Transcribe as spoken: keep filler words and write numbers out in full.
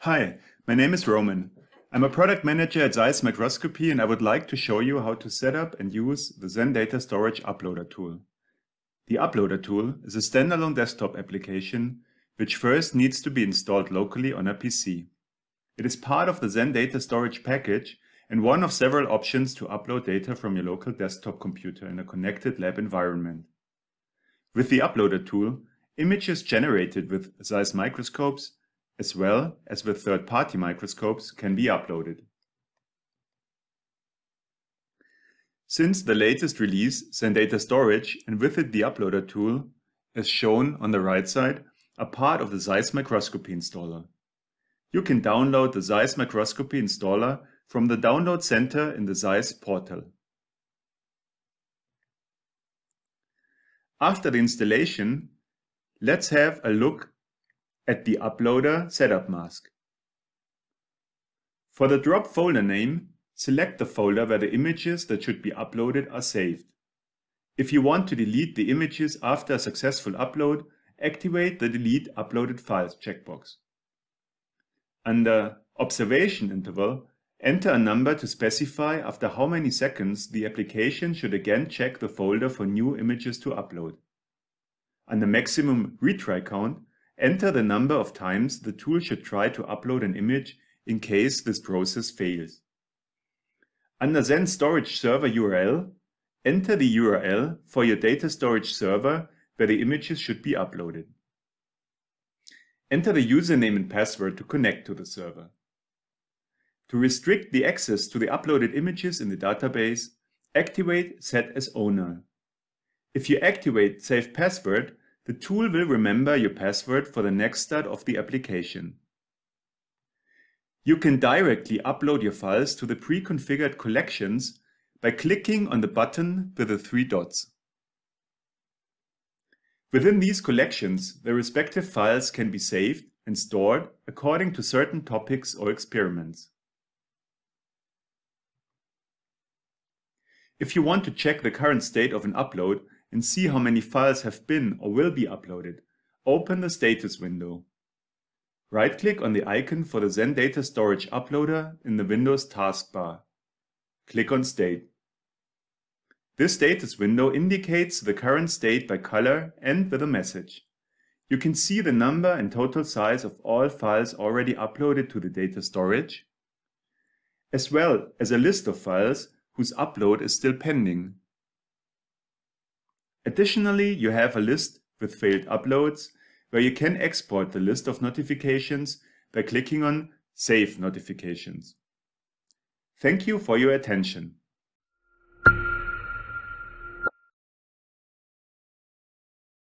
Hi, my name is Roman. I'm a product manager at Zeiss Microscopy, and I would like to show you how to set up and use the Zen Data Storage Uploader tool. The Uploader tool is a standalone desktop application which first needs to be installed locally on a P C. It is part of the Zen Data Storage package and one of several options to upload data from your local desktop computer in a connected lab environment. With the Uploader tool, images generated with Zeiss microscopes as well as with third-party microscopes can be uploaded. Since the latest release, Zen Data Storage, and with it the Uploader tool, as shown on the right side, are part of the Zeiss Microscopy installer. You can download the Zeiss Microscopy installer from the Download Center in the Zeiss portal. After the installation, let's have a look at the Uploader setup mask. For the drop folder name, select the folder where the images that should be uploaded are saved. If you want to delete the images after a successful upload, activate the Delete Uploaded Files checkbox. Under Observation Interval, enter a number to specify after how many seconds the application should again check the folder for new images to upload. Under Maximum Retry Count, enter the number of times the tool should try to upload an image in case this process fails. Under Zen Storage Server U R L, enter the U R L for your data storage server where the images should be uploaded. Enter the username and password to connect to the server. To restrict the access to the uploaded images in the database, activate Set as Owner. If you activate Save Password, the tool will remember your password for the next start of the application. You can directly upload your files to the pre-configured collections by clicking on the button with the three dots. Within these collections, the respective files can be saved and stored according to certain topics or experiments. If you want to check the current state of an upload and see how many files have been or will be uploaded, open the Status window. Right-click on the icon for the Zen Data Storage Uploader in the Windows taskbar. Click on State. This status window indicates the current state by color and with a message. You can see the number and total size of all files already uploaded to the data storage, as well as a list of files whose upload is still pending. Additionally, you have a list with failed uploads where you can export the list of notifications by clicking on Save Notifications. Thank you for your attention.